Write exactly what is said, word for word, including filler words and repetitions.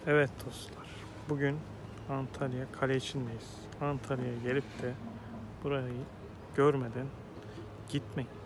Evet dostlar, bugün Antalya Kaleiçin'deyiz. Antalya'ya gelip de burayı görmeden gitmek